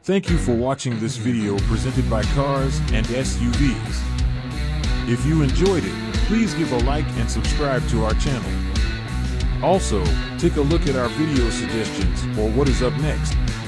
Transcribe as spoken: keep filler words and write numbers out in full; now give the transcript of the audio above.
Thank you for watching this video presented by Cars and S U Vs. If you enjoyed it, please give a like and subscribe to our channel. Also, take a look at our video suggestions or what is up next.